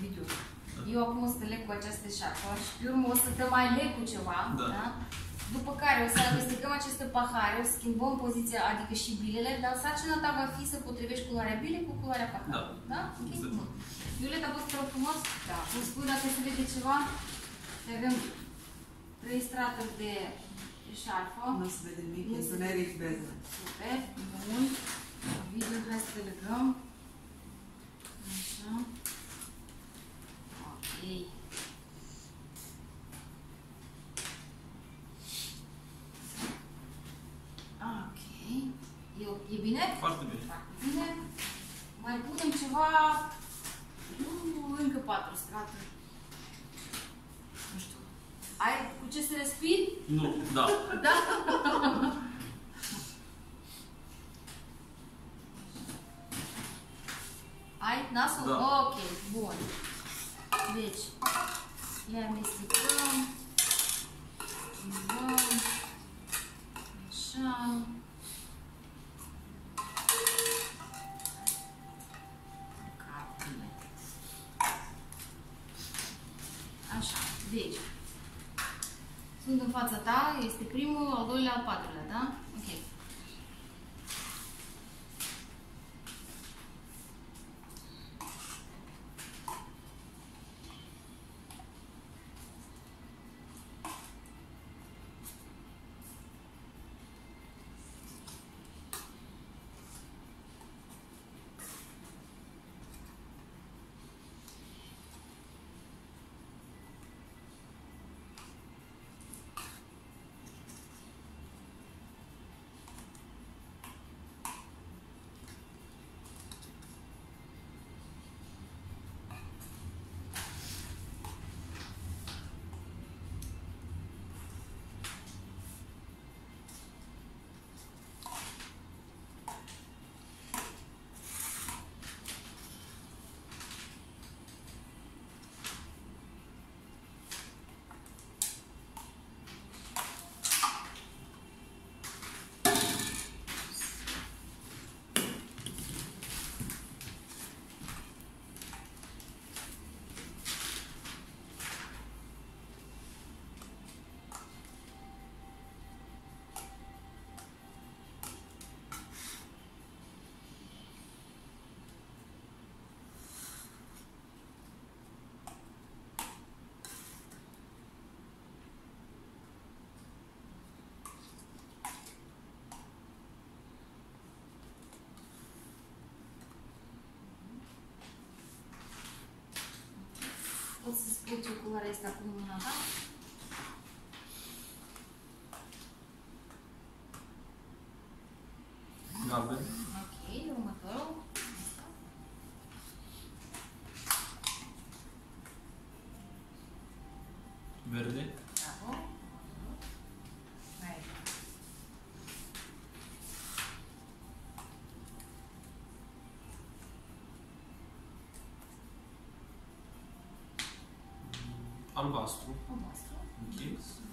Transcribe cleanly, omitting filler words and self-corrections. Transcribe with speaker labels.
Speaker 1: video. Eu acum o să te leg cu această șarfă și pe urmă o să te mai leg cu ceva, da? După care o să amestecăm aceste pahare, o să schimbăm poziția, adică și bilele, dar sarcina ta va fi să potrivești culoarea bilei cu culoarea paharului. Da? Ok? Bun. Violeta, poți să te rog frumos? Da. Îmi spui dacă se vede ceva? Avem 3 straturi de șarfă.
Speaker 2: Nu se vede nimic, e întuneric beză.
Speaker 1: Super, bun. Video, hai să te legăm. Așa. Ok. Ok. E bine?
Speaker 3: Foarte bine.
Speaker 1: Foarte bine. Mai punem ceva... încă 4 straturi. Nu știu. Ai cu ce să respiri?
Speaker 3: Nu, da.
Speaker 1: Da? Ai nasul?
Speaker 3: Da.
Speaker 1: Ok, bun. Deci, le amestecăm. Schimbăm. Așa. Așa, deci. Sunt în fața ta, este primul, al doilea, al patrulea, da? Ok. Poți să spui ce culoare este acum în mâna ta?
Speaker 3: Galben.
Speaker 1: Ok, următorul.
Speaker 3: Verde.
Speaker 1: Bravo. Hai.
Speaker 3: Albastru.
Speaker 1: Albastru.
Speaker 3: Ok.